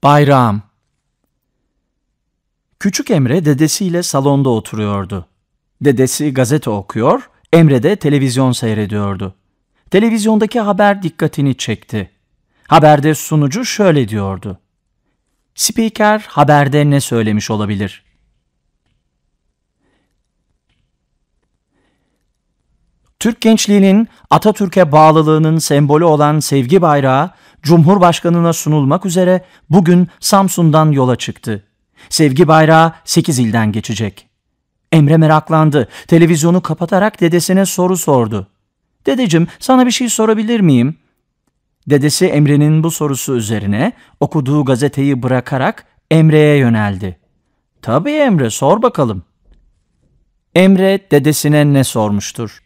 Bayram. Küçük Emre dedesiyle salonda oturuyordu. Dedesi gazete okuyor, Emre de televizyon seyrediyordu. Televizyondaki haber dikkatini çekti. Haberde sunucu şöyle diyordu: Spiker haberde ne söylemiş olabilir? Türk gençliğinin Atatürk'e bağlılığının sembolü olan sevgi bayrağı Cumhurbaşkanına sunulmak üzere bugün Samsun'dan yola çıktı. Sevgi bayrağı 8 ilden geçecek. Emre meraklandı. Televizyonu kapatarak dedesine soru sordu. "Dedeciğim, sana bir şey sorabilir miyim?" Dedesi Emre'nin bu sorusu üzerine okuduğu gazeteyi bırakarak Emre'ye yöneldi. "Tabii Emre, sor bakalım." Emre dedesine ne sormuştur?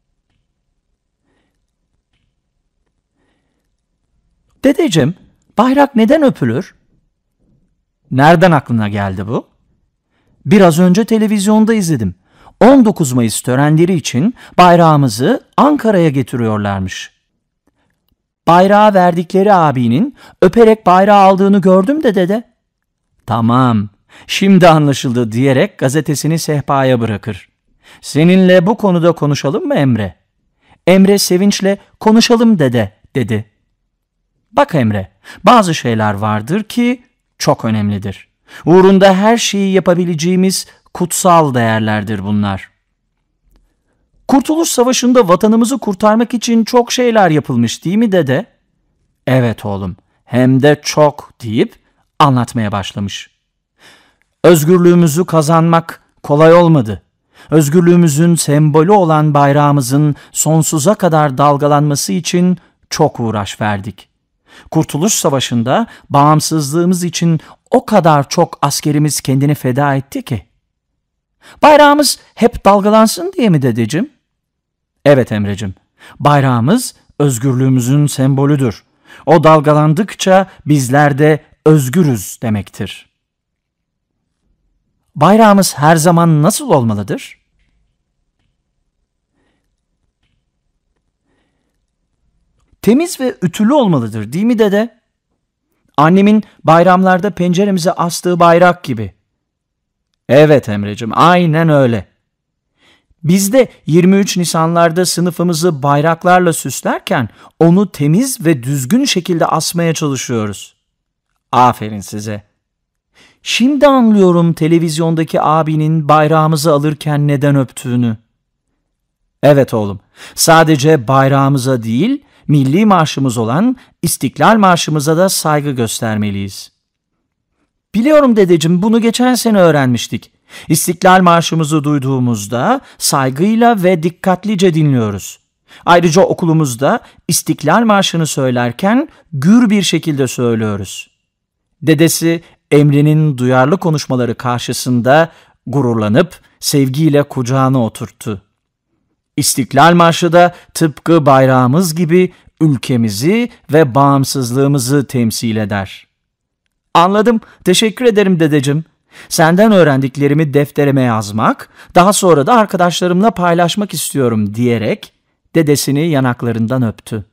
"Dedeciğim, bayrak neden öpülür?" Nereden aklına geldi bu? Biraz önce televizyonda izledim. 19 Mayıs törenleri için bayrağımızı Ankara'ya getiriyorlarmış. Bayrağı verdikleri abinin öperek bayrağı aldığını gördüm de dede. "Tamam, şimdi anlaşıldı" diyerek gazetesini sehpaya bırakır. "Seninle bu konuda konuşalım mı Emre?" Emre sevinçle "Konuşalım dede" dedi. "Bak Emre, bazı şeyler vardır ki çok önemlidir. Uğrunda her şeyi yapabileceğimiz kutsal değerlerdir bunlar. Kurtuluş Savaşı'nda vatanımızı kurtarmak için çok şeyler yapılmış değil mi dede?" "Evet oğlum, hem de çok" deyip anlatmaya başlamış. "Özgürlüğümüzü kazanmak kolay olmadı. Özgürlüğümüzün sembolü olan bayrağımızın sonsuza kadar dalgalanması için çok uğraş verdik. Kurtuluş Savaşı'nda bağımsızlığımız için o kadar çok askerimiz kendini feda etti ki. Bayrağımız hep dalgalansın diye mi dedeciğim?" "Evet Emrecim, bayrağımız özgürlüğümüzün sembolüdür. O dalgalandıkça bizler de özgürüz demektir." Bayrağımız her zaman nasıl olmalıdır? Temiz ve ütülü olmalıdır değil mi dede? Annemin bayramlarda penceremize astığı bayrak gibi. Evet Emrecim, aynen öyle. Biz de 23 Nisanlarda sınıfımızı bayraklarla süslerken onu temiz ve düzgün şekilde asmaya çalışıyoruz. Aferin size. Şimdi anlıyorum televizyondaki abinin bayrağımızı alırken neden öptüğünü. Evet oğlum, sadece bayrağımıza değil, milli marşımız olan İstiklal Marşımıza da saygı göstermeliyiz. Biliyorum dedeciğim, bunu geçen sene öğrenmiştik. İstiklal Marşımızı duyduğumuzda saygıyla ve dikkatlice dinliyoruz. Ayrıca okulumuzda İstiklal Marşı'nı söylerken gür bir şekilde söylüyoruz. Dedesi Emre'nin duyarlı konuşmaları karşısında gururlanıp sevgiyle kucağına oturttu. İstiklal Marşı da tıpkı bayrağımız gibi ülkemizi ve bağımsızlığımızı temsil eder. Anladım, teşekkür ederim dedeciğim. Senden öğrendiklerimi defterime yazmak, daha sonra da arkadaşlarımla paylaşmak istiyorum diyerek dedesini yanaklarından öptü.